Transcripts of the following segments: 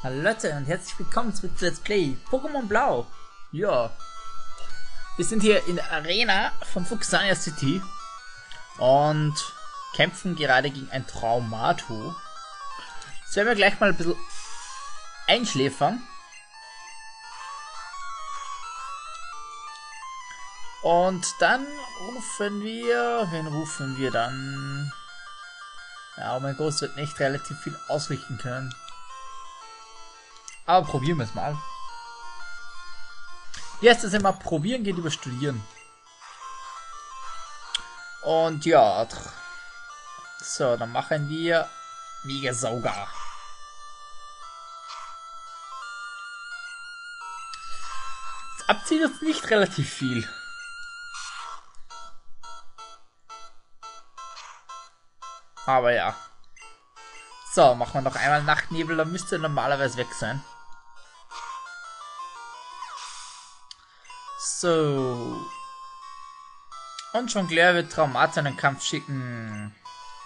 Hallo Leute und herzlich willkommen zu Let's Play Pokémon Blau. Ja, wir sind hier in der Arena von Fuxania City und kämpfen gerade gegen ein Traumato. Jetzt werden wir gleich mal ein bisschen einschläfern. Und dann rufen wir... Wen rufen wir dann? Ja, oh mein Gott, wird nicht relativ viel ausrichten können. Aber probieren wir es mal. Wie heißt das immer? Probieren geht über Studieren. Und ja. So, dann machen wir Megasauger. Das Abziehen ist nicht relativ viel. Aber ja. So, machen wir noch einmal Nachtnebel, dann müsste er normalerweise weg sein. So. Und Jongleur wird Traumato in den Kampf schicken.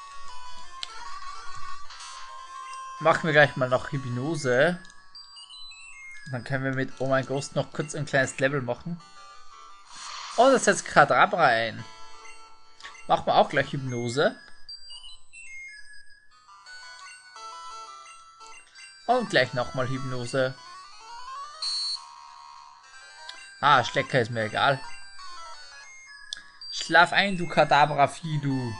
Machen wir gleich mal noch Hypnose. Dann können wir mit Oh mein Ghost noch kurz ein kleines Level machen. Und das setzt Kadabra ein. Machen wir auch gleich Hypnose. Und gleich nochmal Hypnose. Ah, Schlecker ist mir egal. Schlaf ein, du Kadabra-Vieh, du.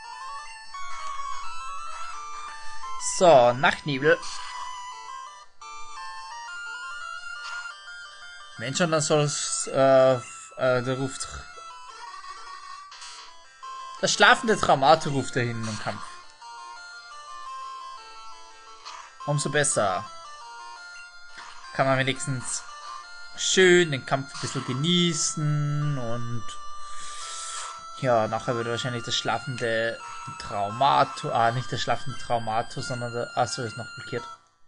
So, Nachtnebel. Mensch, und dann soll es, der ruft. Das schlafende Traumato ruft er hin im Kampf. Umso besser. Kann man wenigstens schön den Kampf ein bisschen genießen und ja, nachher wird wahrscheinlich das schlafende Traumato, nicht das schlafende Traumato, sondern der, achso, ist noch blockiert.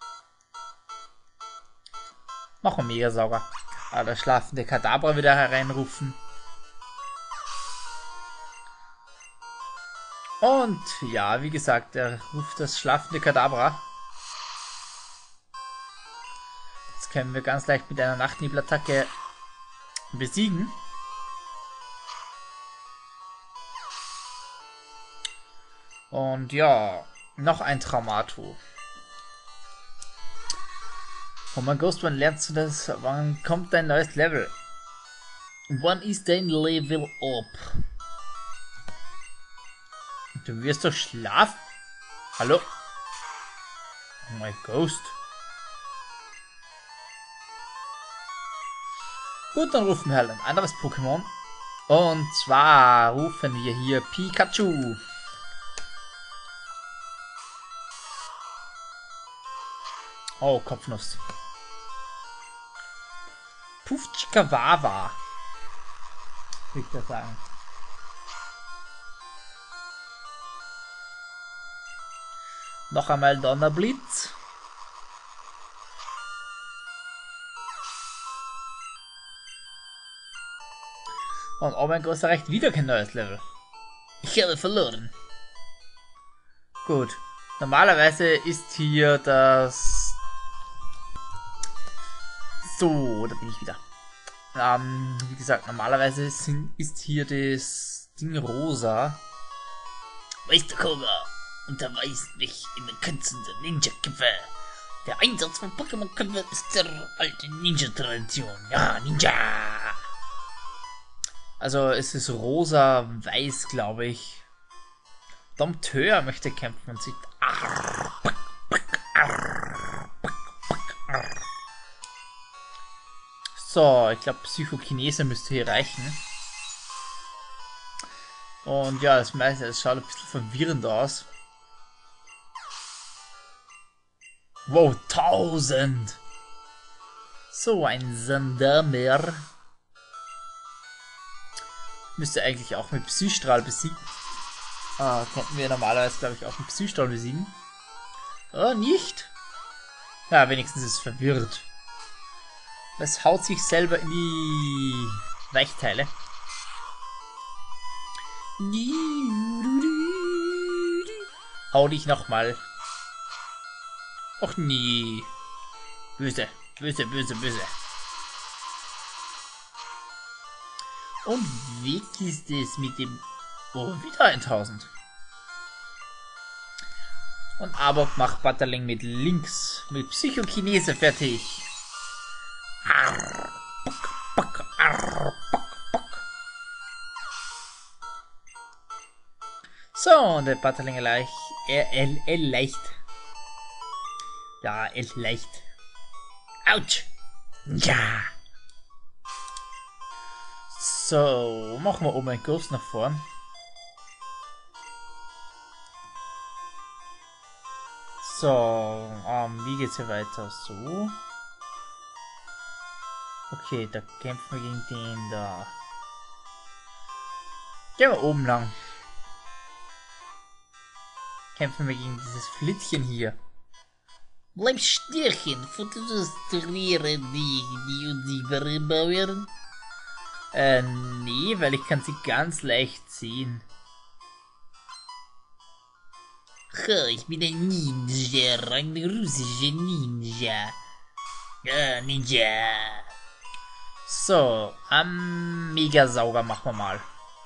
Noch ein Megasauger. Der schlafende Kadabra wieder hereinrufen. Und ja, wie gesagt, er ruft das schlafende Kadabra. Das können wir ganz leicht mit einer Nachtnebelattacke besiegen. Und ja, noch ein Traumato. Oh mein Gott, wann lernst du das? Wann kommt dein neues Level? Wann ist dein Level up? Du wirst doch schlafen? Hallo? Oh mein Ghost. Gut, dann rufen wir halt ein anderes Pokémon. Und zwar rufen wir hier Pikachu. Oh, Kopfnuss. Puffchikawawa. Will ich das sagen. Noch einmal Donnerblitz. Und oh mein Gott, erreicht wieder kein neues Level. Ich habe verloren. Gut. Normalerweise ist hier das... So, da bin ich wieder. Wie gesagt, normalerweise ist hier das Ding rosa. Weißt du, Koga, unterweist mich in den Künsten der Ninja-Kämpfe. Der Einsatz von Pokémon-Kämpfen ist der alte Ninja-Tradition. Ja, Ninja! Also es ist rosa-weiß, glaube ich. Dompteur möchte kämpfen und sieht... So, ich glaube Psychokinese müsste hier reichen. Und ja, das meiste, es schaut ein bisschen verwirrend aus. Wow, 1000! So ein Sandamer. Müsste eigentlich auch mit Psystrahl besiegen. Könnten wir normalerweise, glaube ich, auch mit Psystrahl besiegen. Nicht? Ja, wenigstens ist es verwirrt. Es haut sich selber in die Weichteile. Hau dich nochmal. Och nie. Böse, böse, böse, böse. Und weg ist es mit dem... Oh, wieder 1000. Und Arbok macht Bataling mit links. Mit Psychokinese fertig. Arr, bock, bock, arr, bock, bock. So, und der Bataling leicht. Leicht. Ja, leicht. Autsch. Ja. So, machen wir oben Ghost nach vorn. So, wie geht's hier weiter? So. Okay, da kämpfen wir gegen den da. Gehen wir oben lang. Kämpfen wir gegen dieses Flittchen hier. Bleib stehen, frustriere die Bauern. Nee, weil ich kann sie ganz leicht sehen. Ich bin ein Ninja, ein russischer Ninja. Ja, Ninja. So, Megasauger machen wir mal.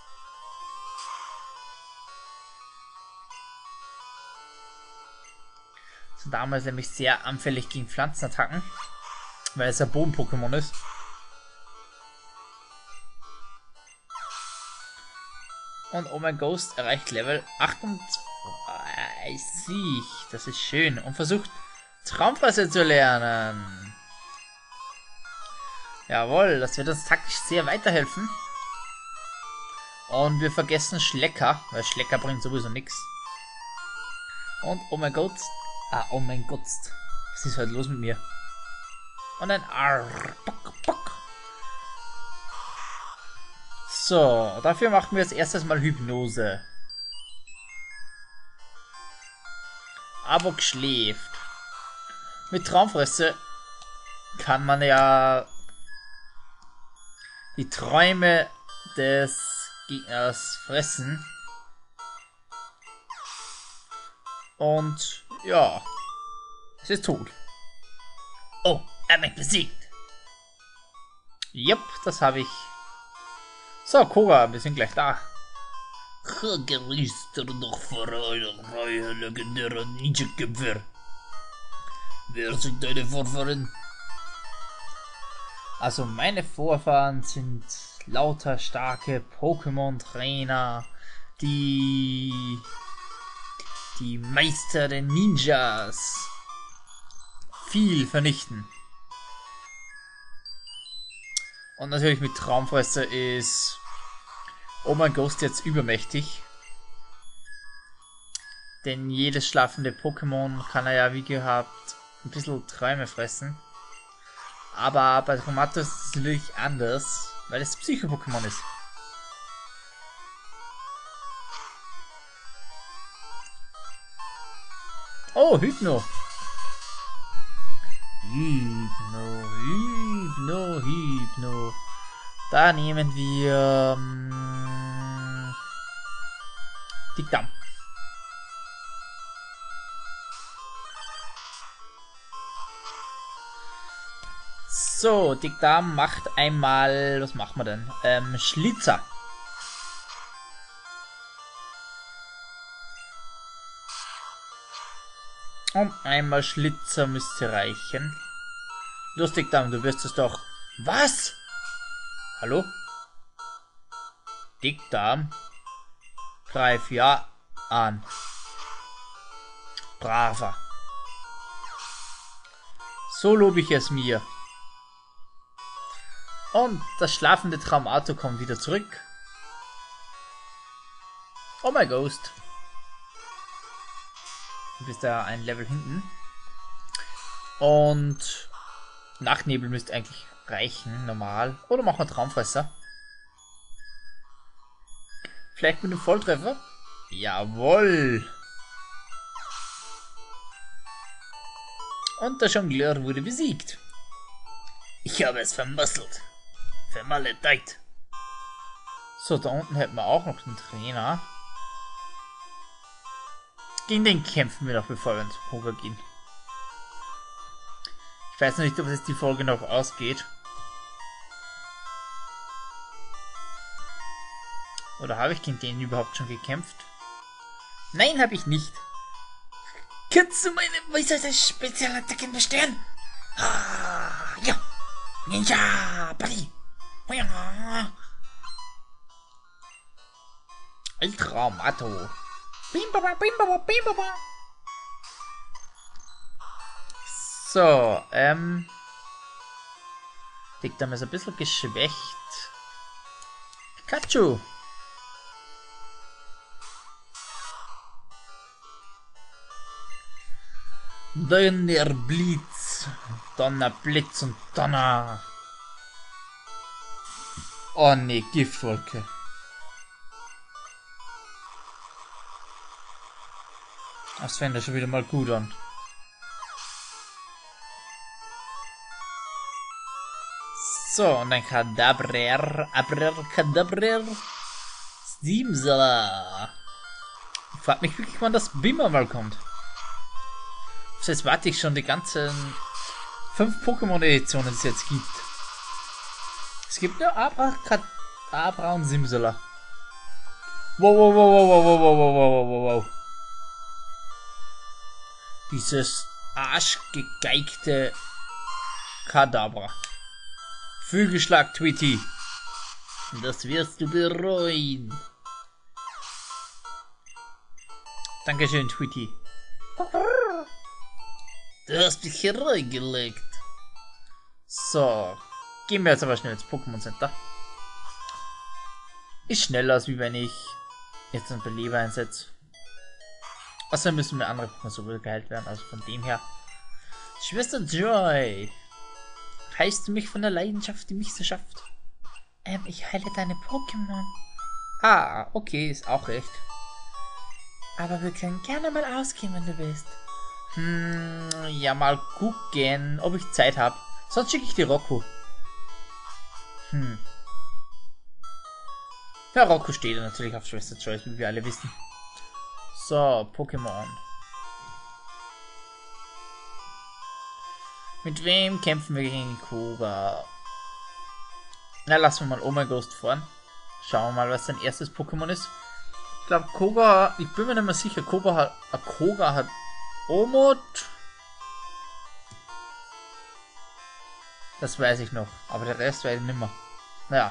So, damals nämlich sehr anfällig gegen Pflanzenattacken, weil es ein Boden-Pokémon ist. Und Oh mein Ghost erreicht Level 28. Das ist schön. Und versucht Traumfresser zu lernen. Jawohl, das wird uns taktisch sehr weiterhelfen. Und wir vergessen Schlecker, weil Schlecker bringt sowieso nichts. Und oh mein Gott. Oh mein Gott. Was ist heute los mit mir? Und ein Arr. Bock, bock. So, dafür machen wir als erstes mal Hypnose. Arbok schläft. Mit Traumfresse kann man ja die Träume des Gegners fressen. Und ja, es ist tot. Oh, er mich besiegt. Jupp, das habe ich. So, Koga, wir sind gleich da. Gerüster noch vor eurer Reihe legendärer Ninja-Kämpfer. Wer sind deine Vorfahren? Also meine Vorfahren sind lauter starke Pokémon-Trainer, die Meister der Ninjas viel vernichten. Und natürlich mit Traumfresser ist Oh mein Ghost jetzt übermächtig. Denn jedes schlafende Pokémon kann er ja wie gehabt ein bisschen Träume fressen. Aber bei Tomato ist es natürlich anders, weil es Psycho-Pokémon ist. Oh, Hypno. Hypno. Da nehmen wir Dickdarm. So, Dickdarm macht einmal, was machen wir denn? Schlitzer. Und einmal Schlitzer müsste reichen. Los, Dickdarm, du wirst es doch. Was? Hallo? Dickdarm? Greif ja an. Braver. So lobe ich es mir. Und das schlafende Traumato kommt wieder zurück. Oh mein Ghost. Du bist da ein Level hinten. Und Nachtnebel müsste eigentlich reichen, normal. Oder machen wir Traumfresser. Vielleicht mit einem Volltreffer? Jawohl! Und der Jongleur wurde besiegt. Ich habe es vermasselt. Vermaledeit. So, da unten hätten wir auch noch einen Trainer. Gegen den kämpfen wir noch, bevor wir ins Poker gehen. Ich weiß noch nicht, ob es die Folge noch ausgeht. Oder habe ich gegen den überhaupt schon gekämpft? Nein, habe ich nicht. Kannst du meine weisheit Spezialattacken bestären? Ah, ja. Ninja, Buddy. Ja. Ultra Mato. Bimbaba, bimbaba, bimbaba. So, liegt damals ein bisschen geschwächt. Pikachu. Donnerblitz. Donnerblitz und Donner. Oh ne, Giftwolke. Das fängt ja schon wieder mal gut an. So, und ein Kadabrer. Abracadabrer. Simsala. Ich frag mich wirklich, wann das Bimmer mal kommt. Jetzt warte ich schon die ganzen 5 Pokémon-Editionen, die es jetzt gibt. Es gibt nur Abra und Simsala. Wow, wow, wow, wow, wow, wow, wow, wow, wow, wow. Dieses arschgegeigte Kadabra. Flügelschlag, Tweety. Das wirst du bereuen. Dankeschön, Tweety. Du hast dich hier reingelegt. So. Gehen wir jetzt aber schnell ins Pokémon Center. Ist schneller, als wie wenn ich jetzt einen Beleber einsetze. Außerdem müssen wir andere Pokémon so geheilt werden. Also von dem her. Schwester Joy. Heilst du mich von der Leidenschaft, die mich so schafft? Ich heile deine Pokémon. Ah, okay, ist auch recht. Aber wir können gerne mal ausgehen, wenn du willst. Ja, mal gucken, ob ich Zeit habe. Sonst schicke ich die Rocco. Ja, Rocco steht natürlich auf Schwester Joyce, wie wir alle wissen. So, Pokémon. Mit wem kämpfen wir gegen Koga? Na, lassen wir mal Oh My Ghost fahren. Schauen wir mal, was sein erstes Pokémon ist. Ich glaube, Koga, ich bin mir nicht mehr sicher, Koga hat Omod. Das weiß ich noch, aber der Rest weiß ich nicht mehr. Naja.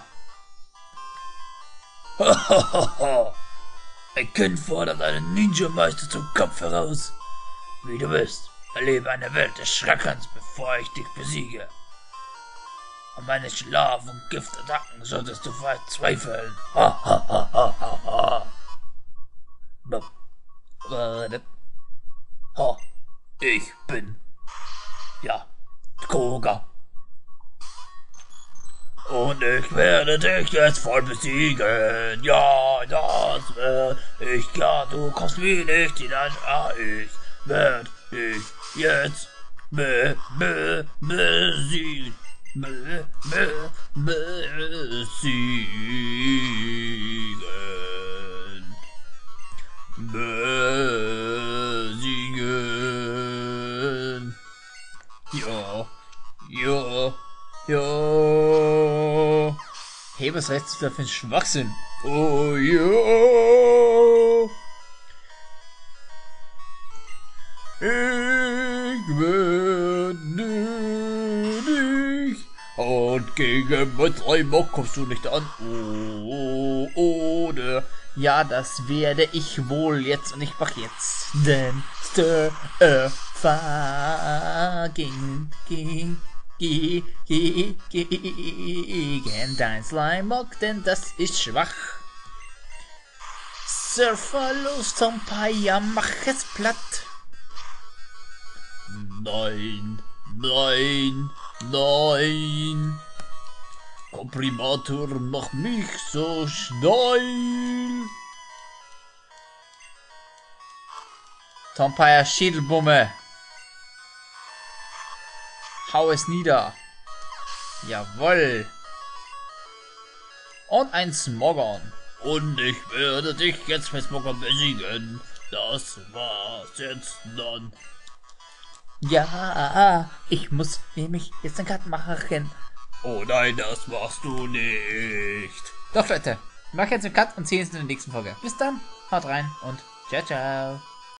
Ein Kind fordert einen Ninja-Meister zum Kampf heraus. Wie du willst, erlebe eine Welt des Schreckens, bevor ich dich besiege. An meine Schlaf- und Giftattacken solltest du verzweifeln. Ich bin... ja, Koga. Und ich werde dich jetzt voll besiegen. Ja, das werde ich. Ja, du kommst mir nicht hinein. Ah, ich werde dich jetzt besiegen. Besiegen. Ja. Hey, was heißt das da für ein Schwachsinn? Oh ja. Ich werde dich. Und gegen mein Treiber kommst du nicht an. Oder. Ja, das werde ich wohl jetzt. Und ich mach jetzt den Stir-Fucking gegen dein Slimemock, denn das ist schwach. Surferlust, Vampire, mach es platt. Nein. Komprimator, mach mich so schnell. Vampire, Schädelbumme. Hau es nieder. Jawoll. Und ein Smogon. Und ich werde dich jetzt mit Smogon besiegen. Das war's jetzt dann. Ja, ich muss nämlich jetzt einen Cut machen. Oh nein, das machst du nicht. Doch, Leute, ich mache jetzt einen Cut und sehen uns in der nächsten Folge. Bis dann, haut rein und ciao, ciao.